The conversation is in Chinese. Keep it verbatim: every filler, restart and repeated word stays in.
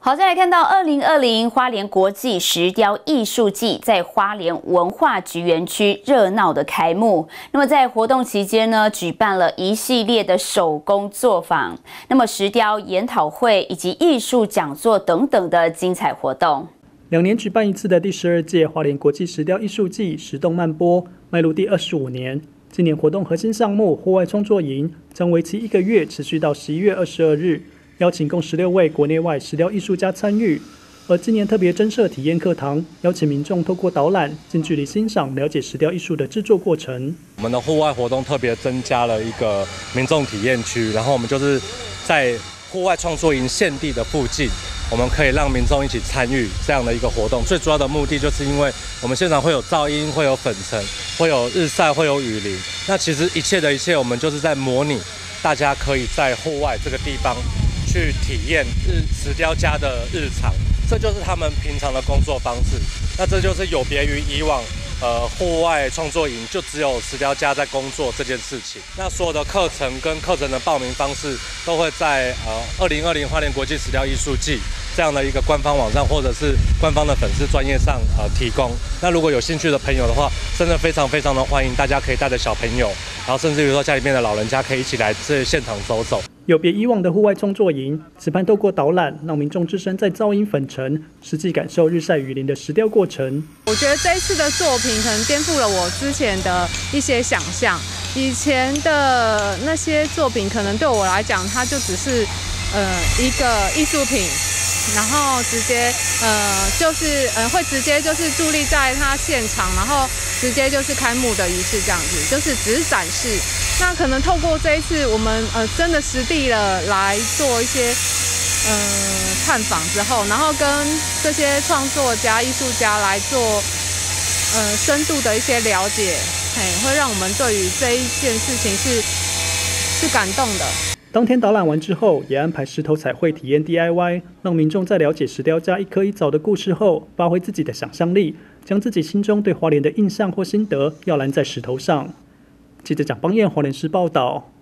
好，再来看到二零二零花莲国际石雕艺术季在花莲文化局园区热闹的开幕。那么在活动期间呢，举办了一系列的手工作坊，那么石雕研讨会以及艺术讲座等等的精彩活动。 两年举办一次的第十二届花莲国际石雕艺术季石动漫播，迈入第二十五年。今年活动核心项目户外创作营将为期一个月，持续到十一月二十二日。邀请共十六位国内外石雕艺术家参与，而今年特别增设体验课堂，邀请民众透过导览近距离欣赏、了解石雕艺术的制作过程。 我们的户外活动特别增加了一个民众体验区，然后我们就是在户外创作营现地的附近，我们可以让民众一起参与这样的一个活动。最主要的目的就是因为我们现场会有噪音，会有粉尘，会有日晒，会有雨淋。那其实一切的一切，我们就是在模拟大家可以在户外这个地方去体验日石雕家的日常，这就是他们平常的工作方式。那这就是有别于以往呃户外创作营就只有石雕家在工作这件事情。那所有的课程跟课程的报名方式都会在呃二零二零花莲国际石雕艺术季这样的一个官方网站或者是官方的粉丝专页上呃提供。那如果有兴趣的朋友的话，真的非常非常的欢迎大家可以带着小朋友，然后甚至于说家里面的老人家可以一起来这现场走走。 有别以往的户外创作营，此番透过导览，让民众置身在噪音粉尘，实际感受日晒雨淋的石雕过程。 我觉得这一次的作品可能颠覆了我之前的一些想象。以前的那些作品，可能对我来讲，它就只是呃一个艺术品，然后直接呃就是呃会直接就是伫立在它现场，然后直接就是开幕的仪式这样子，就是只是展示。那可能透过这一次我们呃真的实地了来做一些呃探访之后，然后跟这些创作家、艺术家来做呃深度的一些了解，嘿，会让我们对于这一件事情是是感动的。 当天导览完之后，也安排石头彩绘体验 D I Y， 让民众在了解石雕家一颗一凿的故事后，发挥自己的想象力，将自己心中对花莲的印象或心得要蓝在石头上。记者蒋邦彦花莲市报道。